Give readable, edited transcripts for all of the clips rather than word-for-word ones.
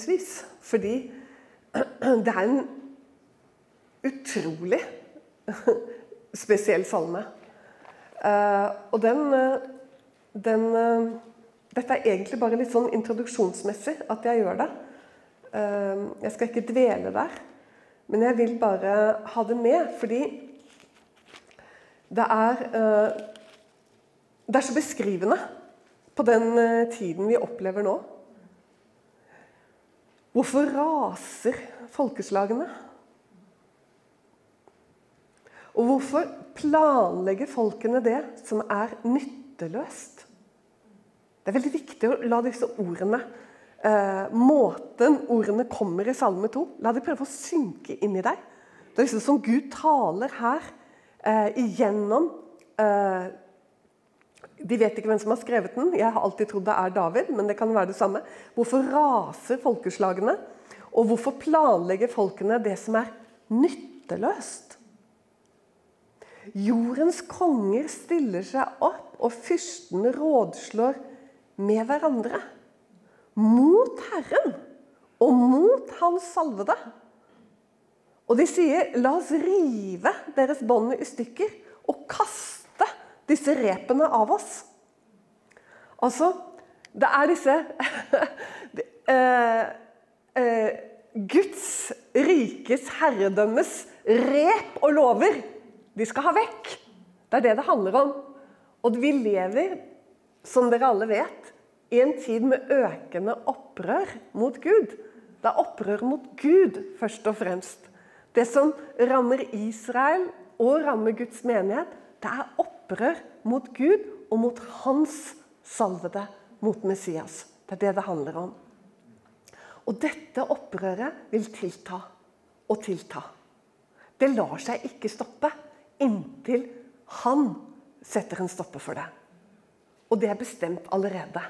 avslutningsvis, fordi det en utrolig spesiell salme. Og dette egentlig bare litt sånn introduksjonsmessig at jeg gjør det. Jeg skal ikke dvele der, men jeg vil bare ha det med, fordi det er så beskrivende på den tiden vi opplever nå. Hvorfor raser folkeslagene? Og hvorfor planlegger folkene det som nytteløst? Det veldig viktig å la disse ordene, måten ordene kommer i Salme 2, la de prøve å synke inn i deg. Det liksom som Gud taler her igjennom. De vet ikke hvem som har skrevet den. Jeg har alltid trodd det David, men det kan være det samme. Hvorfor raser folkeslagene? Og hvorfor planlegger folkene det som nytteløst? Jordens konger stiller seg opp, og fyrstene rådslår med hverandre. Mot Herren, og mot hans salvede. Og de sier, la oss rive deres bånd i stykker, og kaste disse repene av oss. Altså, det disse Guds rikes herredømmes rep og lover. De skal ha vekk. Det det handler om. Og vi lever, som dere alle vet, i en tid med økende opprør mot Gud. Det opprør mot Gud, først og fremst. Det som rammer Israel og rammer Guds menighet, det opprør mot Gud og mot hans salvede, mot Messias. Det det handler om. Og dette opprøret vil tilta og tilta. Det lar seg ikke stoppe inntil han setter en stopper for det. Og det bestemt allerede.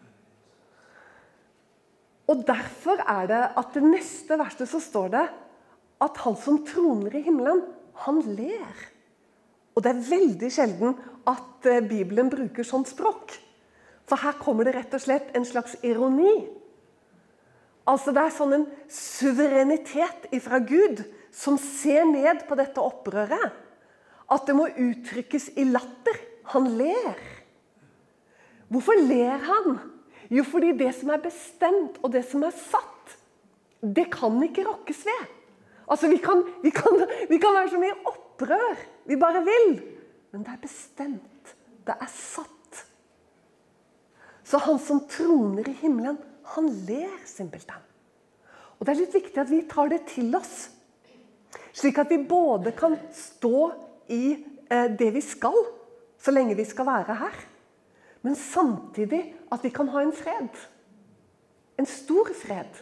Og derfor det at det neste verset så står det at han som troner i himmelen, han ler. Og det veldig sjelden at Bibelen bruker sånn språk. For her kommer det rett og slett en slags ironi. Altså det sånn en suverenitet ifra Gud som ser ned på dette opprøret. At det må uttrykkes i latter. Han ler. Hvorfor ler han? Jo, fordi det som bestemt og det som satt, det kan ikke rokkes ved. Altså vi kan være så mye opprør vi bare vil. Men det bestemt. Det satt. Så han som troner i himmelen, han ler simpelthen. Og det litt viktig at vi tar det til oss. Slik at vi både kan stå i det vi skal, så lenge vi skal være her. Men samtidig at vi kan ha en fred. En stor fred.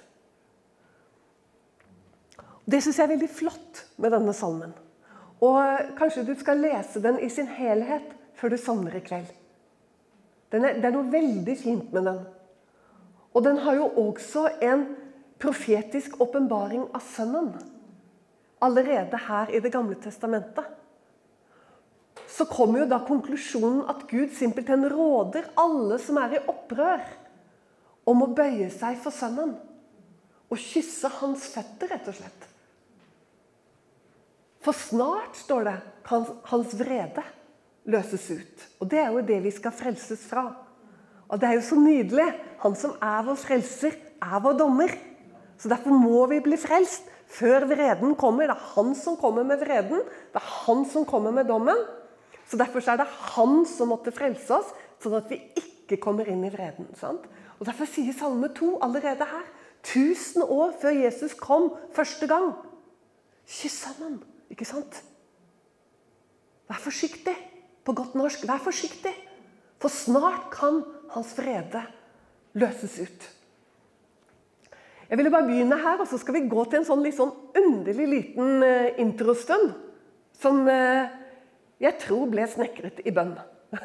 Det synes jeg veldig flott med denne salmen. Og kanskje du skal lese den i sin helhet før du sovner i kveld. Det noe veldig fint med den. Og den har jo også en profetisk åpenbaring av sønnen. Allerede her i det gamle testamentet. Så kommer jo da konklusjonen at Gud simpelthen råder alle som i opprør om å bøye seg for sønnen og kysse hans føtter, rett og slett. For snart, står det, kan hans vrede løses ut. Og det jo det vi skal frelses fra. Og det jo så nydelig. Han som vår frelser, vår dommer. Så derfor må vi bli frelst før vreden kommer. Det han som kommer med vreden. Det han som kommer med dommen. Så derfor det han som måtte frelse oss, sånn at vi ikke kommer inn i vreden. Sant? Og derfor sier Salme 2 allerede her, 1000 år før Jesus kom første gang. Kyss sammen, ikke sant? Vær forsiktig, på godt norsk, vær forsiktig. For snart kan hans vrede løses ut. Jeg ville bare begynne her, og så skal vi gå til en litt sånn underlig liten introstund, som jeg tror ble snekret i bønn.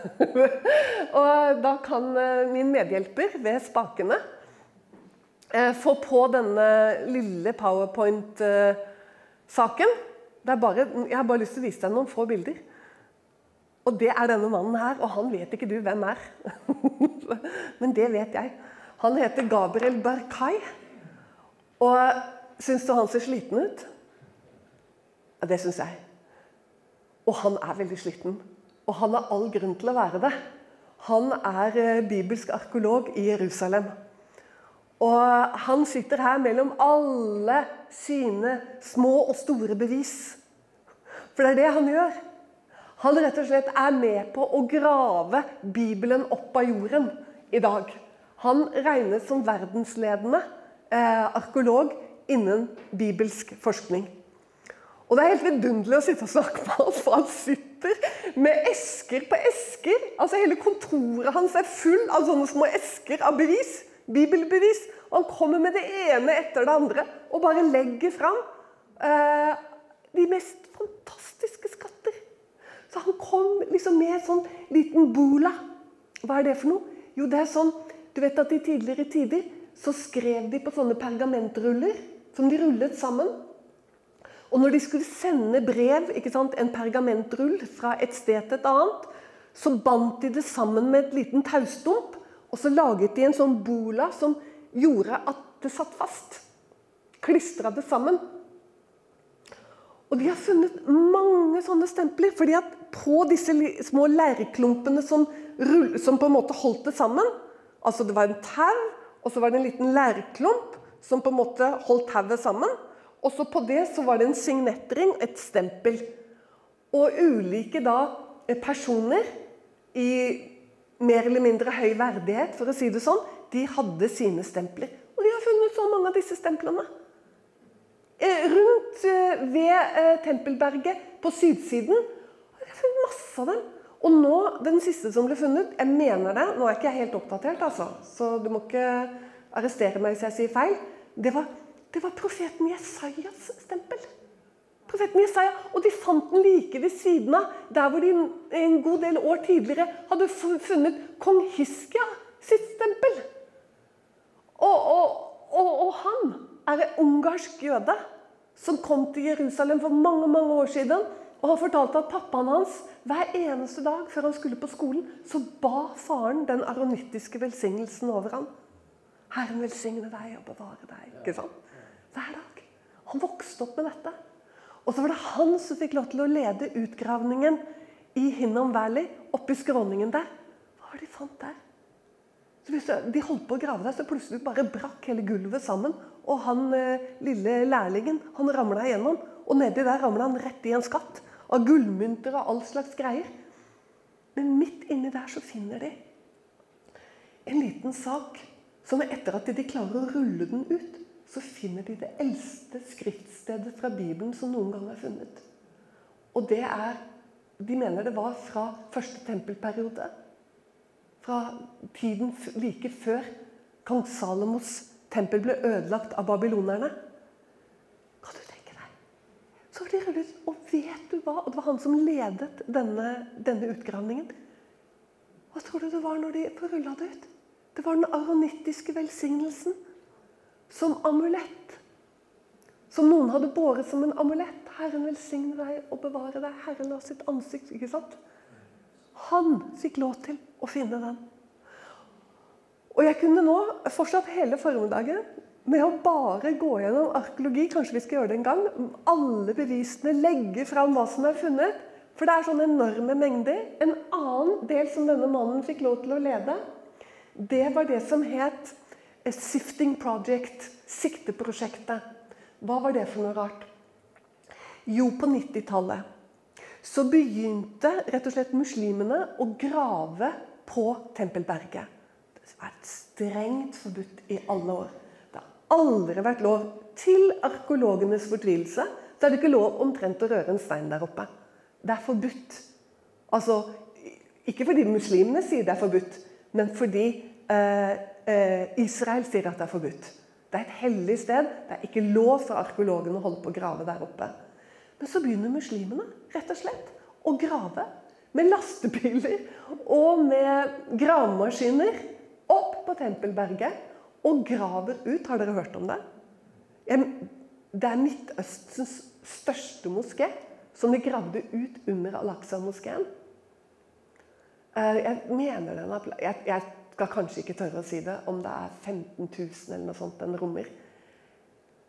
Og da kan min medhjelper ved spakene få på denne lille PowerPoint-saken. Jeg har bare lyst til å vise deg noen få bilder. Og det denne mannen her, og han vet ikke du hvem Men det vet jeg. Han heter Gabriel Barkay. Og synes du han ser sliten ut? Ja, det synes jeg. Og han veldig sliten. Og han har all grunn til å være det. Han bibelsk arkeolog i Jerusalem. Og han sitter her mellom alle sine små og store bevis. For det det han gjør. Han rett og slett med på å grave Bibelen opp av jorden i dag. Han regnes som verdensledende arkeolog innen bibelsk forskning. Og det helt vidunderlig å sitte og snakke med han, for han sitter med esker på esker. Altså hele kontoret hans full av sånne små esker av bevis, bibelbevis. Og han kommer med det ene etter det andre og bare legger fram de mest fantastiske skatter. Så han kom liksom med en sånn liten bula. Hva det for noe? Jo, det sånn, du vet at i tidligere tider så skrev de på sånne pergamentruller som de rullet sammen. Og når de skulle sende brev, ikke sant, en pergamentrull fra et sted til et annet, så bandt de det sammen med et liten taustump, og så laget de en sånn bola som gjorde at det satt fast. Klistret det sammen. Og de har funnet mange sånne stempler, fordi at på disse små leirklumpene som på en måte holdt det sammen, altså det var en tau, og så var det en liten leirklump som på en måte holdt tauet sammen, og så på det så var det en signettring, et stempel. Og ulike da personer i mer eller mindre høy verdighet, for å si det sånn, de hadde sine stempler. Og de har funnet så mange av disse stemplene. Rundt ved Tempelberget på sydsiden, har de funnet masse av dem. Og nå, den siste som ble funnet, jeg mener det, nå ikke jeg helt oppdatert altså, så du må ikke arrestere meg hvis jeg sier feil, det var profeten Jesajas stempel. Profeten Jesaja, og de fant den like ved siden av, der hvor de en god del år tidligere hadde funnet kong Hiskia sitt stempel. Og han en ungarsk jøde som kom til Jerusalem for mange, mange år siden, og han fortalte at pappaen hans, hver eneste dag før han skulle på skolen, så ba faren den aronittiske velsignelsen over ham. Herren velsigne deg og bevare deg, ikke sant? Hver dag. Han vokste opp med dette. Og så var det han som fikk lov til å lede utgravningen i Hinnom Valley, oppe i skråningen der. Hva var det de fant der? Så de holdt på å grave der, så plutselig bare brakk hele gulvet sammen. Og han, lille lærlingen, han ramlet igjennom. Og nedi der ramlet han rett i en skatt av gullmynter og all slags greier. Men midt inni der så finner de en liten sak som etter at de klarer å rulle den ut, så finner de det eldste skriftstedet fra Bibelen som noen gang funnet. Og det de mener det var fra første tempelperiode, fra tiden like før kong Salomos tempel ble ødelagt av babylonerne. Kan du tenke deg? Så var de rullet, og vet du hva? Og det var han som ledet denne utgravningen. Hva tror du det var når de rullet det ut? Det var den aronittiske velsignelsen. Som amulett. Som noen hadde båret som en amulett. Herren velsigne deg og bevare deg. Herren la sitt ansikt, ikke sant? Han fikk lov til å finne den. Og jeg kunne nå fortsatt hele formiddagen med å bare gå gjennom arkeologi, kanskje vi skal gjøre det en gang, alle bevisene, legge fram hva som funnet, for det sånne enorme mengder. En annen del som denne mannen fikk lov til å lede, det var det som het Sifting Project, sikteprosjektet. Hva var det for noe rart? Jo, på 90-tallet så begynte rett og slett muslimene å grave på Tempelberget. Det var strengt forbudt i alle år. Det har aldri vært lov til arkeologenes fortvilelse. Så det ikke lov omtrent å røre en stein der oppe. Det forbudt. Altså, ikke fordi muslimene sier det forbudt, men fordi Israel sier at det forbudt. Det et hellig sted. Det ikke lov for arkeologene å holde på å grave der oppe. Men så begynner muslimene, rett og slett, å grave med lastebiler og med gravemaskiner opp på Tempelberget og graver ut. Har dere hørt om det? Det Midtøstens største moské som de gravde ut under Al-Aqsa-moskeen. Jeg mener jeg skal kanskje ikke tørre å si det, om det 15 000 eller noe sånt den rommer.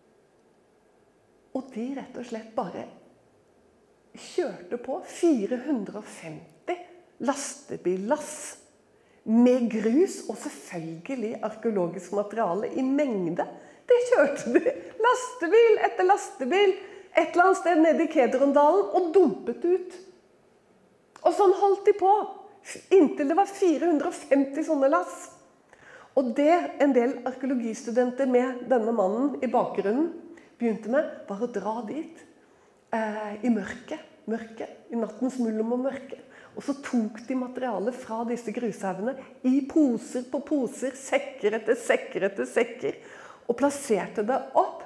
Og de rett og slett bare kjørte på 450 lastebillass med grus og selvfølgelig arkeologisk materiale i mengde. Det kjørte de lastebil etter lastebil et eller annet sted nede i Kedrondalen og dumpet ut. Og sånn holdt de på, inntil det var 450 sånne lass. Og det en del arkeologistudenter med denne mannen i bakgrunnen begynte med, var å dra dit i mørket, i nattens mulm og mørke. Og så tok de materialet fra disse grushaugene i poser på poser, sekker etter sekker etter sekker, og plasserte det opp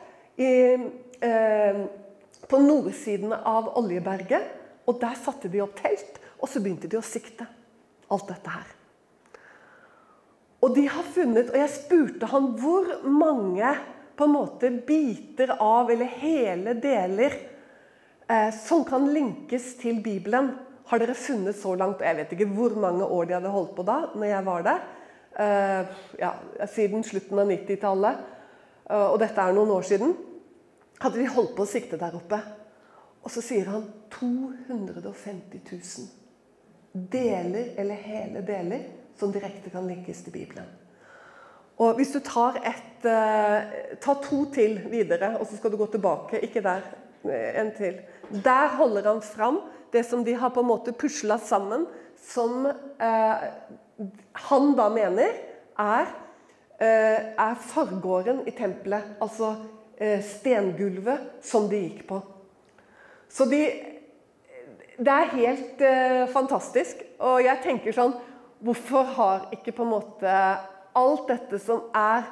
på nordsiden av Oljeberget, og der satte de opp telt, og så begynte de å sikte alt dette her. Og de har funnet, og jeg spurte han hvor mange på en måte biter av, eller hele deler, som kan linkes til Bibelen, har dere funnet så langt. Jeg vet ikke hvor mange år de hadde holdt på da, når jeg var der. Siden slutten av 90-tallet, og dette er noen år siden, hadde de holdt på å sikte der oppe. Og så sier han 250 000 deler, eller hele deler, som direkte kan linkes til Bibelen. Og hvis du tar to til videre, og så skal du gå tilbake, ikke der, en til. Der holder han fram det som de har på en måte puslet sammen, som han da mener er forgården i tempelet, altså stengulvet som de gikk på. Så det er helt fantastisk, og jeg tenker sånn, hvorfor har ikke på en måte alt dette som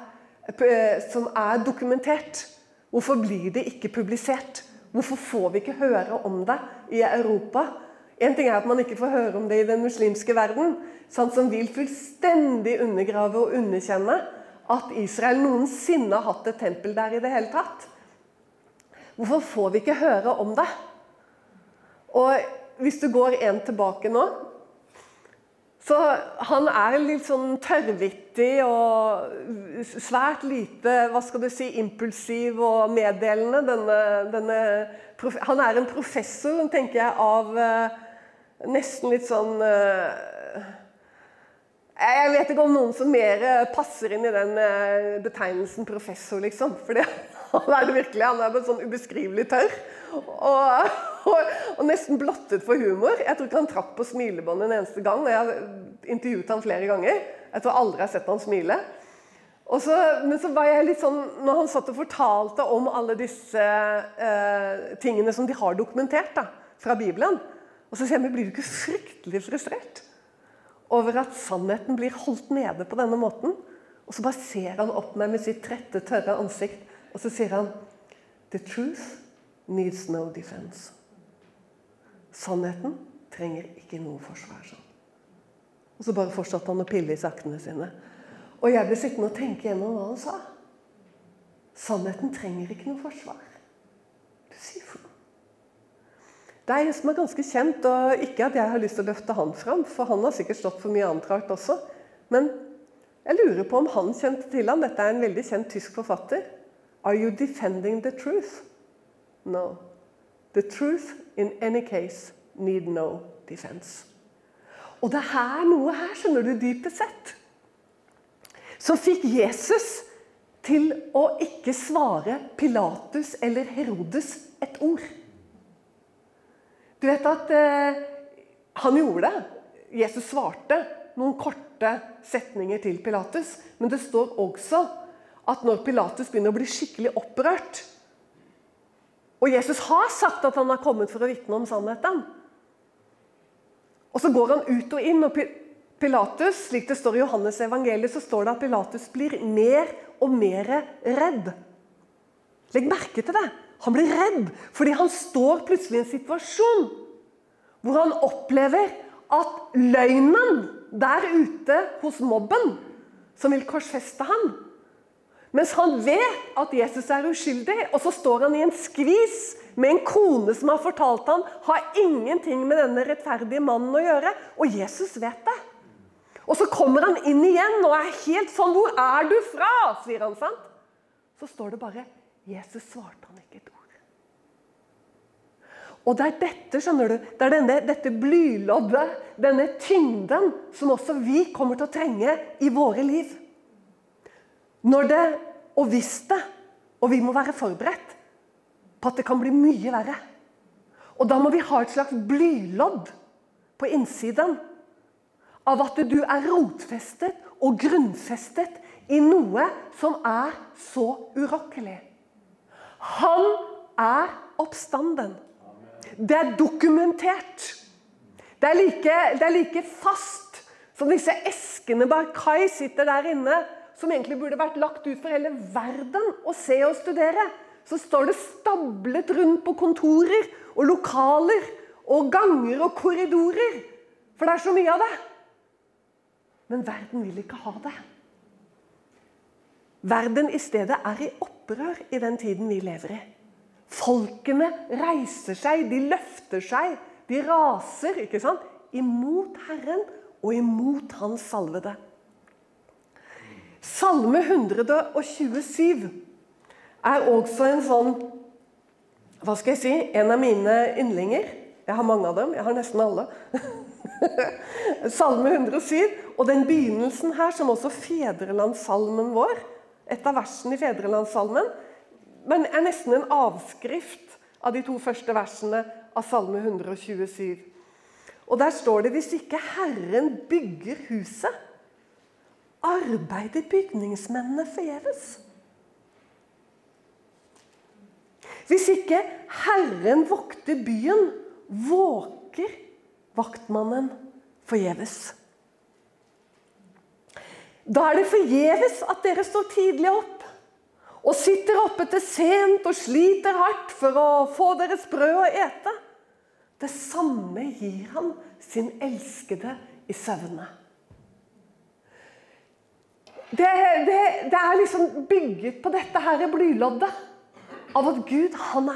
er dokumentert, hvorfor blir det ikke publisert? Hvorfor får vi ikke høre om det i Europa? En ting er at man ikke får høre om det i den muslimske verden, som vil fullstendig undergrave og underkjenne at Israel noensinne har hatt et tempel der i det hele tatt. Hvorfor får vi ikke høre om det? Og hvis du går en tilbake nå, så han er litt sånn tørrvittig og svært lite, hva skal du si, impulsiv og meddelende. Han er en professor, tenker jeg, av nesten litt sånn... Jeg vet ikke om noen som mer passer inn i den betegnelsen professor, liksom. For han er det virkelig, han er bare sånn ubeskrivelig tørr. Og nesten blottet for humor. Jeg tror ikke han trakk på smilebåndet en eneste gang, og jeg har intervjuet han flere ganger. Jeg tror aldri jeg har sett han smile. Men så var jeg litt sånn, når han satt og fortalte om alle disse tingene som de har dokumentert da, fra Bibelen, og så sier jeg, men blir du ikke fryktelig frustrert over at sannheten blir holdt nede på denne måten? Og så bare ser han opp meg med sitt trette, tørre ansikt, og så sier han, the truth needs no defense. Sannheten trenger ikke noe forsvar. Sånn. Og så bare fortsatte han å pille i saktene sine. Og jeg ble sittende og tenke gjennom hva han sa. Sannheten trenger ikke noe forsvar. Du sier for noe. Det er en som er ganske kjent, og ikke at jeg har lyst til å løfte han fram, for han har sikkert stått for mye annet rart også. Men jeg lurer på om han kjente til han. Dette er en veldig kjent tysk forfatter. Are you defending the truth? No. The truth in any case need no defense. Og det er noe her, skjønner du, dypest sett, som fikk Jesus til å ikke svare Pilatus eller Herodes et ord. Du vet at han gjorde det. Jesus svarte noen korte setninger til Pilatus, men det står også at når Pilatus begynner å bli skikkelig opprørt, og Jesus har sagt at han har kommet for å vitne om sannheten, og så går han ut og inn, og Pilatus, slik det står i Johannes evangeliet, så står det at Pilatus blir mer og mer redd. Legg merke til det. Han blir redd, fordi han står plutselig i en situasjon hvor han opplever at løgnen der ute hos mobben, som vil korsfeste han, mens han vet at Jesus er uskyldig, og så står han i en skvis med en kone som har fortalt han, har ingenting med denne rettferdige mannen å gjøre, og Jesus vet det. Og så kommer han inn igjen, og er helt sånn, hvor er du fra? Sier han, sant? Så står det bare, Jesus svarte han ikke et ord. Og det dette, skjønner du, det dette blyloddet, denne tyngden, som også vi kommer til å trenge i våre liv. Når det, og hvis det, og vi må være forberedt på at det kan bli mye verre. Og da må vi ha et slags blylodd på innsiden av at du rotfestet og grunnfestet i noe som så urokkelig. Han oppstanden. Det dokumentert. Det like fast som disse eskene Barkai sitter der inne, som egentlig burde vært lagt ut for hele verden å se og studere. Så står det stablet rundt på kontorer og lokaler og ganger og korridorer. For det så mye av det. Men verden vil ikke ha det. Verden i stedet i opprør i den tiden vi lever i. Folkene reiser seg, de løfter seg, de raser, ikke sant? Imot Herren og imot hans salvede. Salme 127 også en sånn, hva skal jeg si, en av mine yndlinger. Jeg har mange av dem, jeg har nesten alle. Salme 107, og den begynnelsen her, som også Fedrelandssalmen vår, et av versene i Fedrelandssalmen, men nesten en avskrift av de 2 første versene av Salme 127. Og der står det, hvis ikke Herren bygger huset, arbeider bygningsmennene forgjeves. Hvis ikke Herren vokter byen, våker vaktmannen forgjeves. Da det forgjeves at dere står tidlig opp, og sitter oppe til sent og sliter hardt for å få deres brød å ete. Det samme gir han sin elskede i søvne. Det liksom bygget på dette her blyloddet av at Gud, han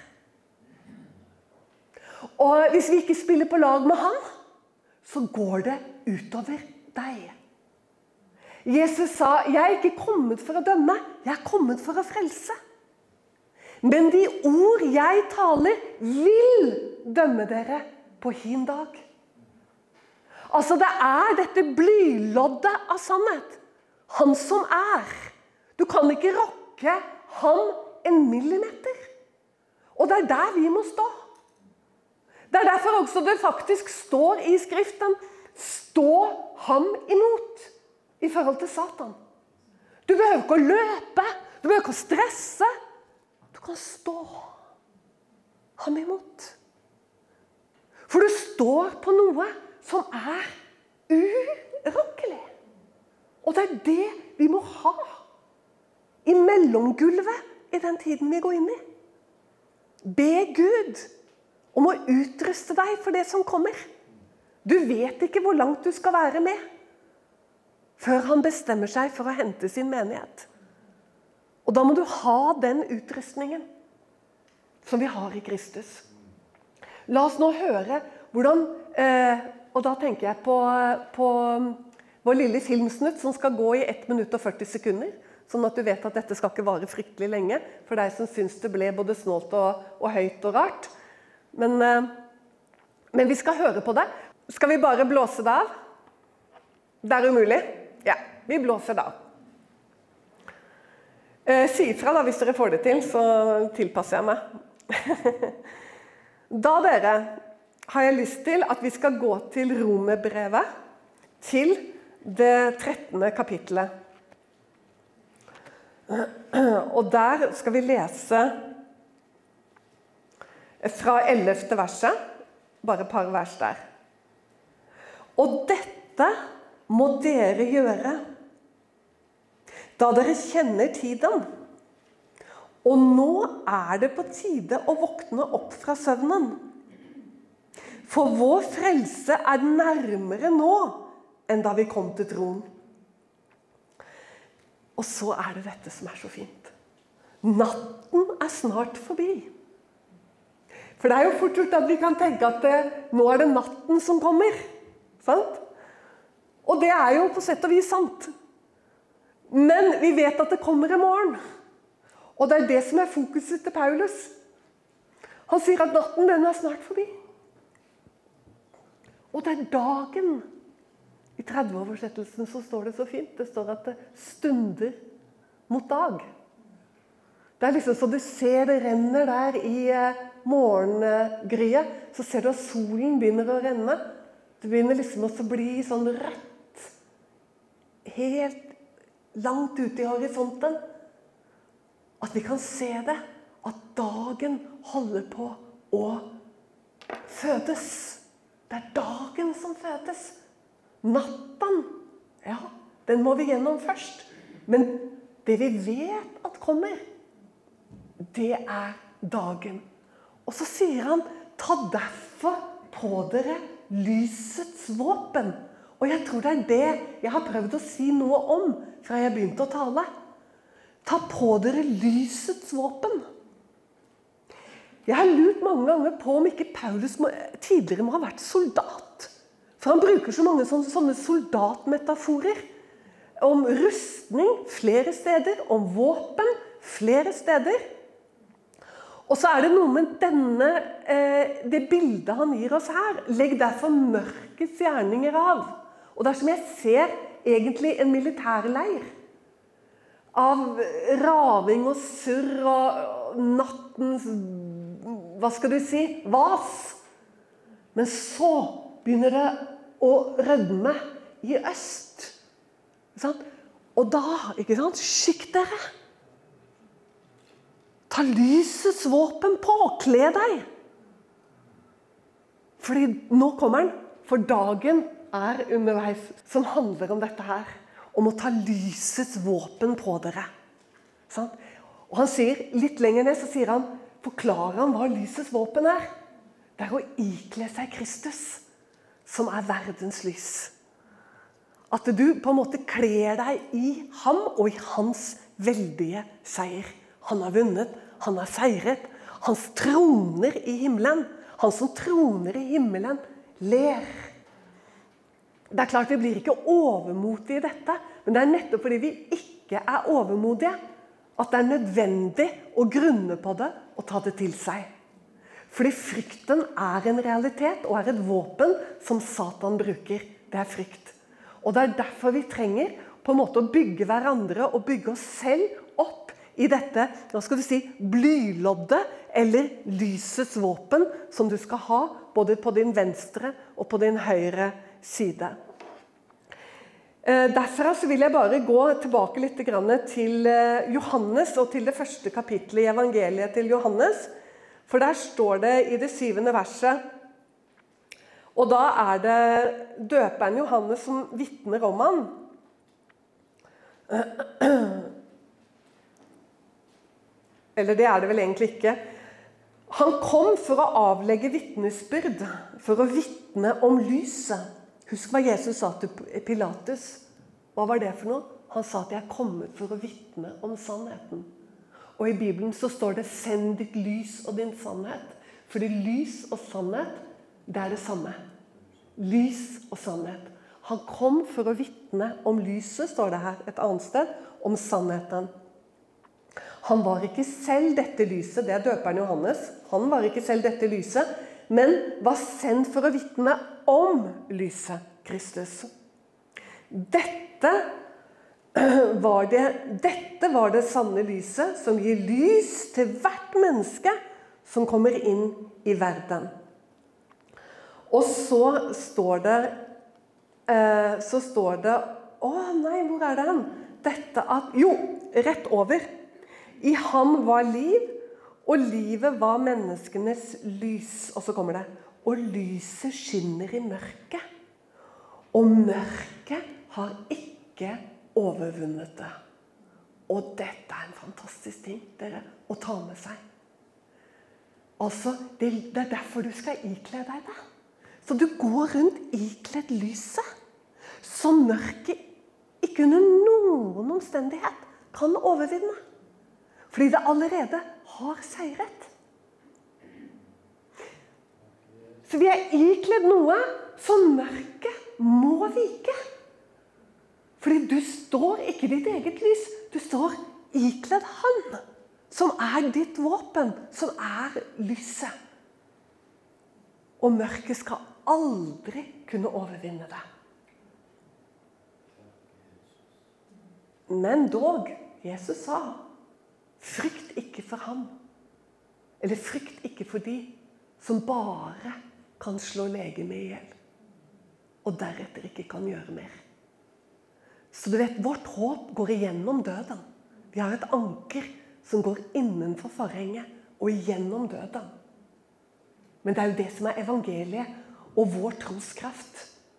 Og hvis vi ikke spiller på lag med han, så går det utover deg. Jesus sa, jeg ikke kommet for å dømme, jeg kommet for å frelse. Men de ord jeg taler vil dømme dere på hin dag. Altså det dette blyloddet av sannhet. Han som Du kan ikke rokke han en millimeter. Og det der vi må stå. Det derfor også det faktisk står i Skriften, stå ham imot i forhold til Satan. Du behøver ikke å løpe, du behøver ikke å stresse. Du kan stå ham imot. For du står på noe som urokkelig. Og det det vi må ha i mellomgulvet i den tiden vi går inn i. Be Gud om å utruste deg for det som kommer. Du vet ikke hvor langt du skal være med, før han bestemmer seg for å hente sin menighet. Og da må du ha den utrustningen som vi har i Kristus. La oss nå høre hvordan, og da tenker jeg på vår lille filmsnutt som skal gå i 1 minutt og 40 sekunder, sånn at du vet at dette skal ikke vare fryktelig lenge, for deg som synes det ble både snålt og høyt og rart. Men vi skal høre på det. Skal vi bare blåse det av? Det umulig. Ja, vi blåser da. Si ifra da, hvis dere får det til, så tilpasser jeg meg. Da dere, har jeg lyst til at vi skal gå til Romerbrevet, til det 13. kapittelet. Og der skal vi lese fra 11. verset, bare et par vers der. Og dette må dere gjøre, da dere kjenner tiden. Og nå det på tide å våkne opp fra søvnen. For vår frelse nærmere nå enn da vi kom til troen. Og så det dette som så fint. Natten snart forbi. For det jo fort gjort at vi kan tenke at nå det natten som kommer. Sant? Og det jo på sett og vis sant. Men vi vet at det kommer i morgen. Og det det som fokuset til Paulus. Han sier at natten, den snart forbi. Og det dagen. I 30-oversettelsen så står det så fint. Det står at det stunder mot dag. Det liksom så du ser det renner der i morgengryet. Så ser du at solen begynner å renne. Det begynner liksom å bli sånn rødt. Helt langt ute i horisonten. At vi kan se det. At dagen holder på å fødes. Det dagen som fødes. Natten, ja, den må vi gjennom først. Men det vi vet at kommer, det dagen. Og så sier han, ta derfor på dere lysets våpen. Og jeg tror det det jeg har prøvd å si noe om fra jeg begynte å tale. Ta på dere lysets våpen. Jeg har lurt mange ganger på om ikke Paulus tidligere må ha vært soldat. For han bruker så mange sånne soldatmetaforer. Om rustning flere steder, om våpen flere steder. Og så det noe med det bildet han gir oss her. Legg derfor mørkets gjerninger av. Og det som jeg ser egentlig en militærleir. Av raving og surr og nattens, hva skal du si, vas. Men så begynner det å rødme i øst. Og da, ikke sant, skikk dere. Ta lysets våpen på, kle deg. Fordi nå kommer den, for dagen underveis, som handler om dette her. Om å ta lysets våpen på dere. Og han sier, litt lenger ned, så sier han, forklarer han hva lysets våpen Det å ikle seg Kristus, som verdens lys. At du på en måte kler deg i ham og i hans veldige seier. Han har vunnet, han har seiret, han troner i himmelen. Han som troner i himmelen ler. Det klart vi blir ikke overmodige i dette, men det nettopp fordi vi ikke overmodige, at det nødvendig å grunne på det og ta det til seg. Fordi frykten en realitet og et våpen som Satan bruker. Det frykt. Og det derfor vi trenger på en måte å bygge hverandre og bygge oss selv opp i dette, hva skal du si, blyloddet eller lysets våpen som du skal ha både på din venstre og på din høyre side. Derfra så vil jeg bare gå tilbake litt til Johannes og til det første kapittelet i evangeliet til Johannes. For der står det i det 7. verset, og da det døperen Johannes som vitner om han. Eller det det vel egentlig ikke. Han kom for å avlegge vitnesbyrd, for å vitne om lyset. Husk hva Jesus sa til Pilatus. Hva var det for noe? Han sa at jeg kommet for å vitne om sannheten. Og i Bibelen så står det, send ditt lys og din sannhet. Fordi lys og sannhet, det det samme. Lys og sannhet. Han kom for å vitne om lyset, står det her et annet sted, om sannheten. Han var ikke selv dette lyset, det døperen Johannes. Han var ikke selv dette lyset, men var sendt for å vitne om lyset, Kristus. Dette var det sanne lyset som gir lys til hvert menneske som kommer inn i verden. Og så står det, nei, hvor det hen? Dette rett over. I ham var liv, og livet var menneskenes lys. Og så kommer det, og lyset skinner i mørket. Og mørket har ikke overvunnet det. Og dette en fantastisk ting, dere, å ta med seg. Altså, det derfor du skal ikle deg det. Så du går rundt ikledd lyset, som mørket ikke under noen omstendighet kan overvinne. Fordi det allerede har seiret. Så vi ikledd noe som mørket må vike. Fordi du står ikke i ditt eget lys, du står ikledd han som ditt våpen, som lyset. Og mørket skal aldri kunne overvinne det. Men dog, Jesus sa, frykt ikke for ham, eller frykt ikke for de som bare kan slå legemet ihjel, og deretter ikke kan gjøre mer. Så du vet, vårt håp går igjennom døden. Vi har et anker som går innenfor forhenget og igjennom døden. Men det jo det som evangeliet og vår troskraft.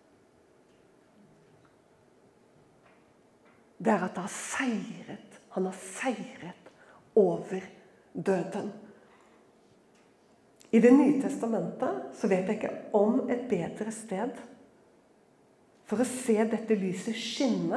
Det at han har seiret over døden. I Det nye testamentet så vet jeg ikke om et bedre sted for å se dette lyset skinne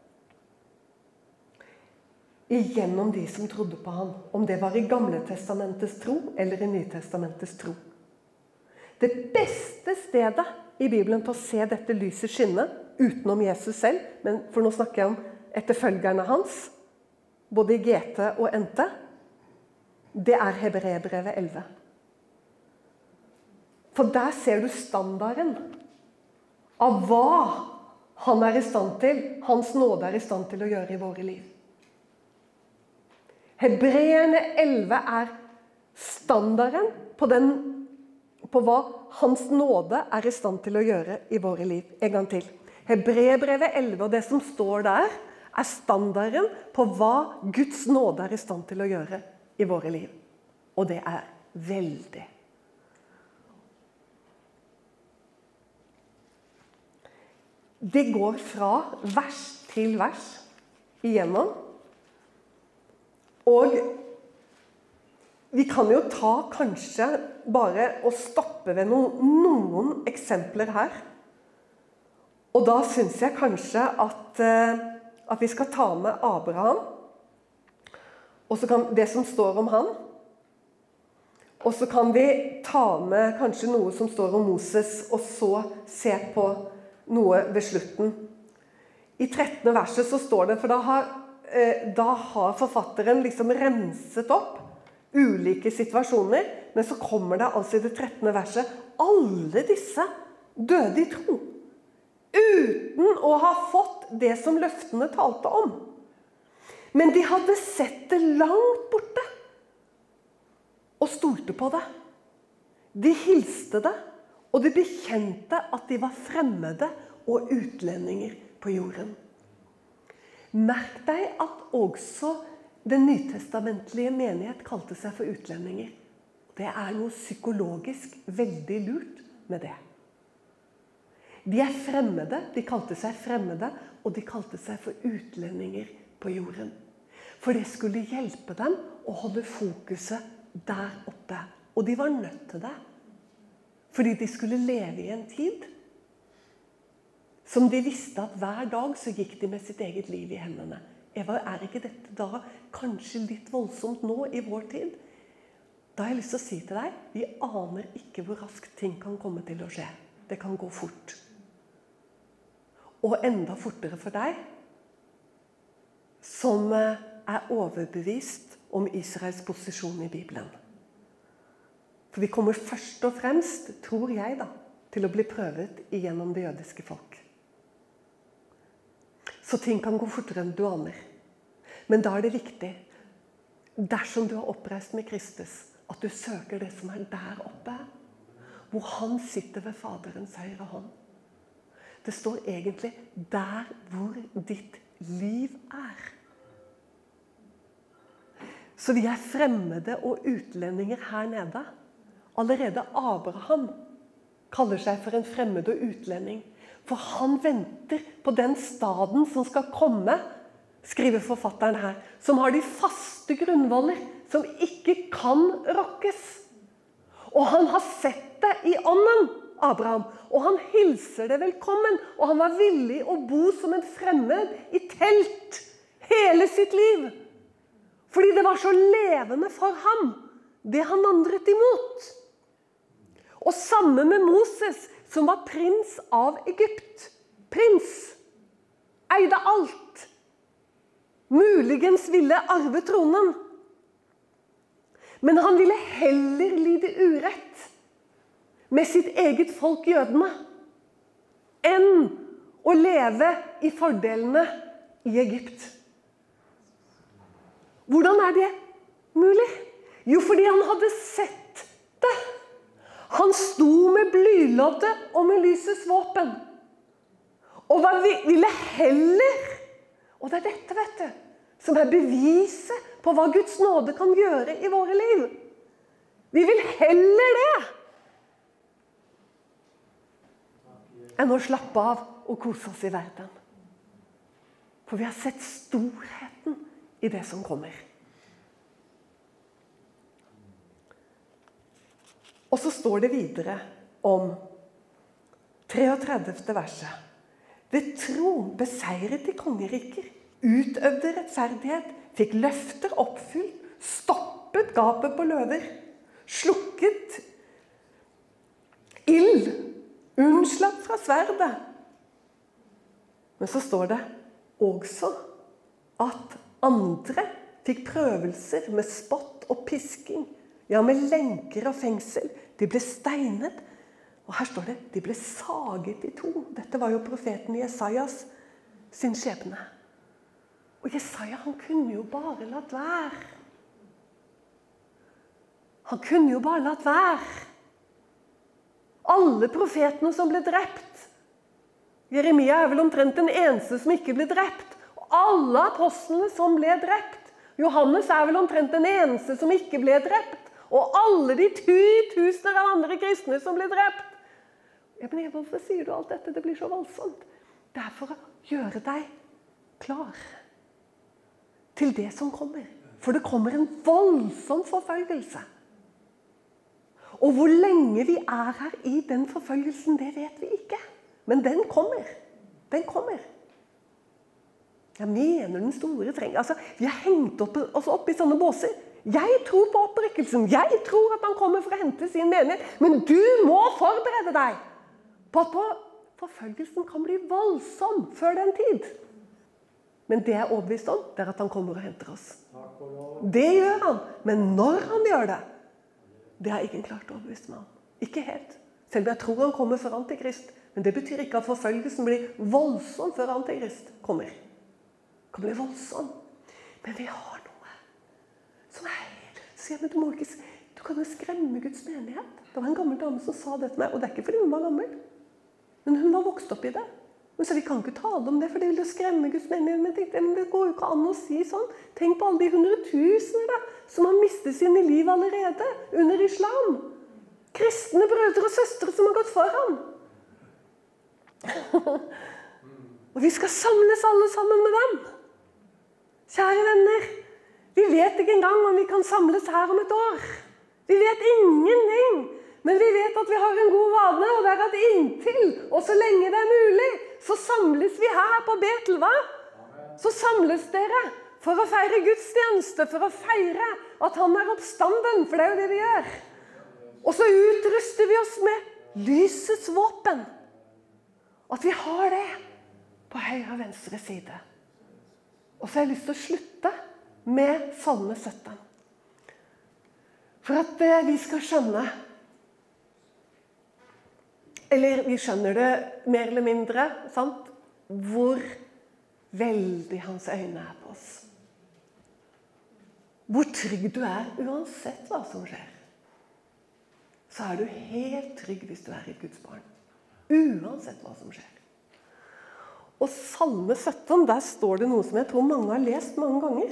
igjennom de som trodde på han, om det var i Gamle testamentets tro eller i Nytestamentets tro. Det beste stedet i Bibelen på å se dette lyset skinne, utenom Jesus selv, men for nå snakker jeg om etterfølgerne hans, både i GT og NT, det Hebreerbrevet 11. For der ser du standarden av hva han i stand til, hans nåde i stand til å gjøre i våre liv. Hebreerne 11 standarden på hva hans nåde i stand til å gjøre i våre liv. En gang til. Hebreerbrevet 11 og det som står der, standarden på hva Guds nåde i stand til å gjøre i våre liv. Og det veldig. Det går fra vers til vers igjennom. Og vi kan jo ta kanskje bare å stoppe ved noen eksempler her. Og da synes jeg kanskje at vi skal ta med Abraham, og så kan det som står om han. Og så kan vi ta med kanskje noe som står om Moses, og så se på noe ved slutten. I 13. verset så står det, for da har forfatteren liksom renset opp ulike situasjoner, men så kommer det altså i det 13. verset, alle disse døde i tro, uten å ha fått det som løftene talte om. Men de hadde sett det langt borte, og stolte på det. De hilste det, og de bekjente at de var fremmede og utlendinger på jorden. Merk deg at også den nytestamentlige menighet kalte seg for utlendinger. Det noe psykologisk veldig lurt med det. De fremmede, de kalte seg fremmede, og de kalte seg for utlendinger på jorden. For det skulle hjelpe dem å holde fokuset der oppe. Og de var nødt til det. Fordi de skulle leve i en tid som de visste at hver dag så gikk de med sitt eget liv i hendene. Eva, ikke dette da kanskje litt voldsomt nå i vår tid? Da har jeg lyst til å si til deg, vi aner ikke hvor raskt ting kan komme til å skje. Det kan gå fort. Og enda fortere for deg, som overbevist om Israels posisjon i Bibelen. For vi kommer først og fremst, tror jeg da, til å bli prøvet igjennom det jødiske folk. Så ting kan gå fortere enn du aner. Men da det viktig, dersom du har oppreist med Kristus, at du søker det som der oppe, hvor han sitter ved Faderens høyre hånd. Det står egentlig der hvor ditt liv Så vi fremmede og utlendinger her nede. Allerede Abraham kaller seg for en fremmed og utlending. For han venter på den staden som skal komme, skriver forfatteren her, som har de faste grunnvoller, som ikke kan rokkes. Og han har sett det i ånden, Abraham, og han hilser det velkommen, og han var villig å bo som en fremmed i telt hele sitt liv. Fordi det var så levende for ham, det han vandret imot. Og sammen med Moses, som var prins av Egypt. Prins. Eide alt. Muligens ville arve tronen. Men han ville heller lide urett med sitt eget folk jødene, enn å leve i fordelene i Egypt. Hvordan er det mulig? Jo, fordi han hadde sett det. Han sto med blyloddet og med lysets våpen. Og hva ville heller, og det er dette, vet du, som er beviset på hva Guds nåde kan gjøre i våre liv. Vi vil heller det enn å slappe av og kose oss i verden. For vi har sett storheten i det som kommer. Og så står det videre om 33. verset. Ved tro beseiret de kongeriker, utøvde rettferdighet, fikk løfter oppfylt, stoppet gapet på løver, slukket ild, unnslapp fra sverdet. Men så står det også at andre fikk prøvelser med spott og pisking, ja, med lenker og fengsel. De ble steinet, og her står det, de ble saget i to. Dette var jo profeten Jesajas sin skjebne. Og Jesaja, han kunne jo bare latt være. Han kunne jo bare latt være. Alle profetene som ble drept. Jeremia er vel omtrent den eneste som ikke ble drept. Og alle apostlene som ble drept. Johannes er vel omtrent den eneste som ikke ble drept. Og alle de 10 000 av andre kristne som ble drept. Ja, men hvorfor sier du alt dette? Det blir så voldsomt. Det er for å gjøre deg klar til det som kommer. For det kommer en voldsom forfølgelse. Og hvor lenge vi er her i den forfølgelsen, det vet vi ikke. Men den kommer. Den kommer. Jeg mener den store treng. Altså, vi har hengt oss opp i sånne båser. Jeg tror på opprykkelsen. Jeg tror at han kommer for å hente sin menighet. Men du må forberede deg på at forfølgelsen kan bli voldsom før den tid. Men det jeg er overbevist om, det er at han kommer og henter oss. Det gjør han. Men når han gjør det, det er ikke klart overbevist med han. Ikke helt. Selv om jeg tror han kommer før Antikrist. Men det betyr ikke at forfølgelsen blir voldsom før Antikrist kommer. Det kan bli voldsom. Men vi har noe som er helt... Du kan jo skremme Guds menighet. Det var en gammel dame som sa det til meg, og det er ikke fordi hun var gammel. Men hun var vokst opp i det. Men så vi kan ikke tale om det, for det vil jo skremme Guds menighet. Men det går jo ikke an å si sånn. Tenk på alle de 100 000 da, som har mistet sine liv allerede under islam. Kristne brødre og søstre som har gått foran. Og vi skal samles alle sammen med dem. Kjære venner, vi vet ikke engang om vi kan samles her om et år. Vi vet ingenting. Men vi vet at vi har en god vane, og det er at inntil, og så lenge det er mulig, så samles vi her på Betel, hva? Så samles dere for å feire Guds tjeneste, for å feire at han er oppstanden, for det er jo det vi gjør. Og så utruster vi oss med lysets våpen. At vi har det på høyre og venstre side. Og så har jeg lyst til å slutte med Salme 17. For at vi skal skjønne, eller vi skjønner det mer eller mindre, sant? Hvor veldig hans øyne er på oss. Hvor trygg du er uansett hva som skjer. Så er du helt trygg hvis du er et Guds barn. Uansett hva som skjer. Og Salme 17, der står det noe som jeg tror mange har lest mange ganger.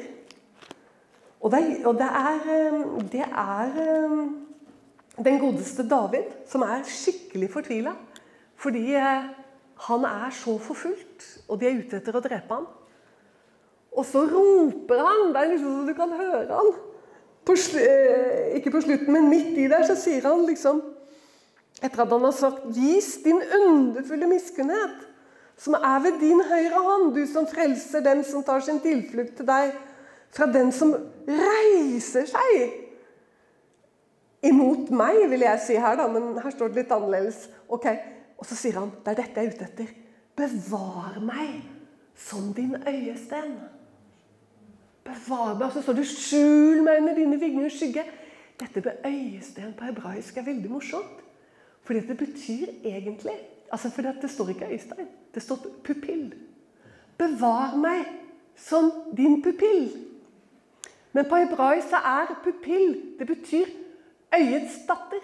Og det er den godeste David, som er skikkelig fortvilet, fordi han er så forfulgt, og de er ute etter å drepe han. Og så roper han, det er liksom så du kan høre han, ikke på slutten, men midt i der, så sier han liksom, etter at han har sagt, vis din underfulle miskunnhet, som er ved din høyre hånd, du som frelser den som tar sin tilflukt til deg, fra den som reiser seg imot meg, vil jeg si her da, men her står det litt annerledes. Ok, og så sier han, det er dette jeg er ute etter. Bevar meg som din øyesten. Bevar meg, og så står det, skjul meg under dine vingers skygge. Dette med øyesten på hebraisk veldig morsomt. Fordi det betyr egentlig, fordi det står ikke øyestein, det står pupill. Bevar meg som din pupill. Men på hebraisk så pupill, det betyr øyets datter.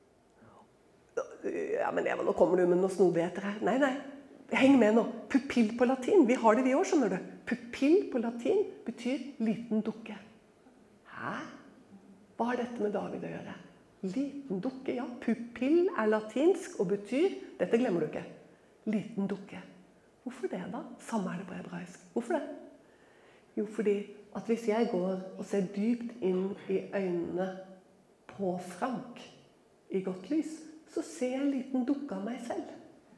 Ja, men Eva, nå kommer du med noe snodigheter her. Nei, heng med nå. Pupill på latin, vi har det vi også, skjønner du. Pupill på latin betyr liten dukke. Hæ? Hva har dette med David å gjøre? Liten dukke, ja. Pupill latinsk og betyr, dette glemmer du ikke, liten dukke. Hvorfor det da? Samme det på hebraisk. Hvorfor det? Jo, fordi at hvis jeg går og ser dypt inn i øynene på Frank i godt lys, så ser jeg en liten dukke av meg selv.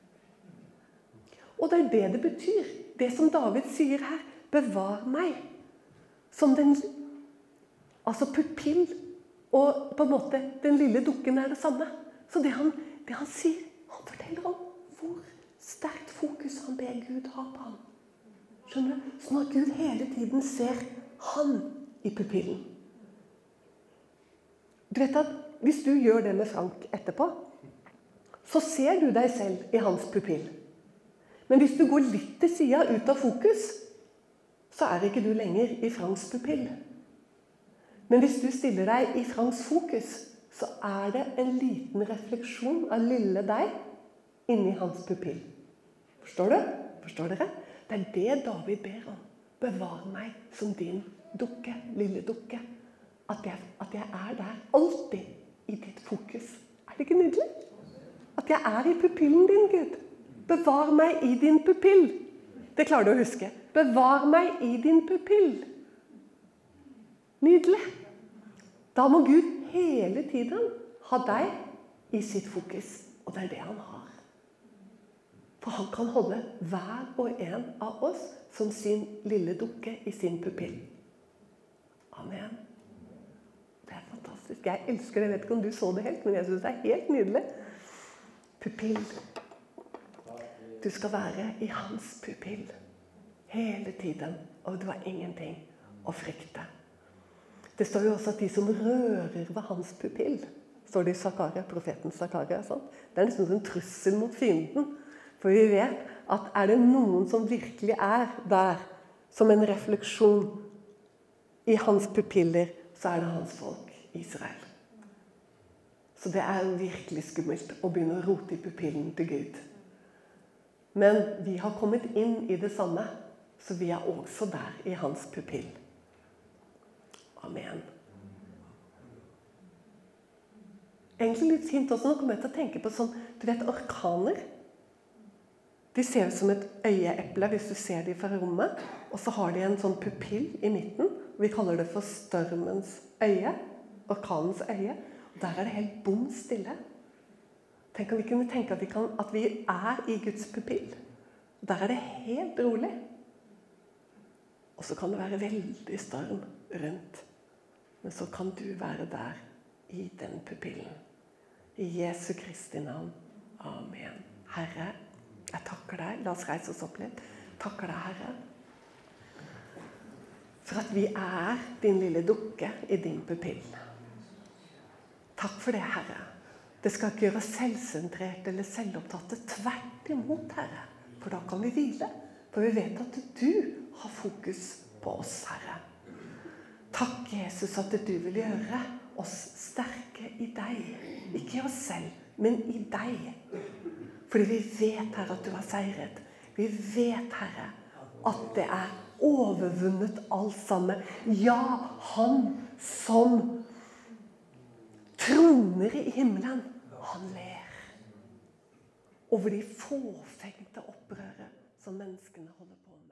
Og det det betyr. Det som David sier her, bevar meg. Som den, pupill og på en måte den lille dukken det samme. Så det han sier, han forteller om hvor sterkt fokus han ber Gud ha på ham. Skjønner du? Sånn at Gud hele tiden ser han i pupillen. Du vet at hvis du gjør det med Frank etterpå, så ser du deg selv i hans pupill. Men hvis du går litt til siden ut av fokus, så ikke du lenger i Franks pupill. Men hvis du stiller deg i Franks fokus, så det en liten refleksjon av lille deg inni hans pupill. Forstår du? Forstår dere? Det det David ber om. Bevar meg som din dukke, lille dukke. At jeg der alltid i ditt fokus. Det ikke nydelig? At jeg i pupillen din, Gud. Bevar meg i din pupill. Det klarer du å huske. Bevar meg i din pupill. Nydelig. Da må Gud hele tiden ha deg i sitt fokus. Og det det han har. For han kan holde hver og en av oss som sin lille dukke i sin pupill. Amen. Det fantastisk. Jeg elsker det. Jeg vet ikke om du så det helt, men jeg synes det helt nydelig. Pupill. Du skal være i hans pupill hele tiden, og du har ingenting å frykte. Det står jo også at de som rører ved hans pupill, står det i Zakaria, profeten Zakaria. Sånn. Det nesten en trussel mot fienden. For vi vet at det noen som virkelig der, som en refleksjon i hans pupiller, så det hans folk, Israel. Så det jo virkelig skummelt å begynne å rote i pupillen til Gud. Men vi har kommet inn i det samme, så vi også der i hans pupill. Amen. Egentlig litt fint også, nå kommer jeg til å tenke på sånn, du vet, orkaner. De ser ut som et øyeeple hvis du ser dem fra rommet, og så har de en sånn pupill i midten. Vi kaller det for stormens øye, orkanens øye. Og der det helt bom stille. Tenk om vi kunne tenke at vi i Guds pupill. Der det helt rolig. Og så kan det være veldig storm rundt. Men så kan du være der i den pupillen. I Jesu Kristi navn. Amen. Herre, jeg takker deg. La oss reise oss opp litt. Takker deg, Herre. For at vi din lille dukke i din pupill. Takk for det, Herre. Det skal ikke gjøre oss selvsentrerte eller selvopptatte. Tvert imot, Herre. For da kan vi hvile. For vi vet at du har fokus på oss, Herre. Takk, Jesus, at du vil gjøre oss sterke i deg. Ikke i oss selv, men i deg. Fordi vi vet, Herre, at du har seiret. Vi vet, Herre, at det overvunnet alt sammen. Ja, han som troner i himmelen, han ler over de fåfengte opprøret som menneskene holder på med.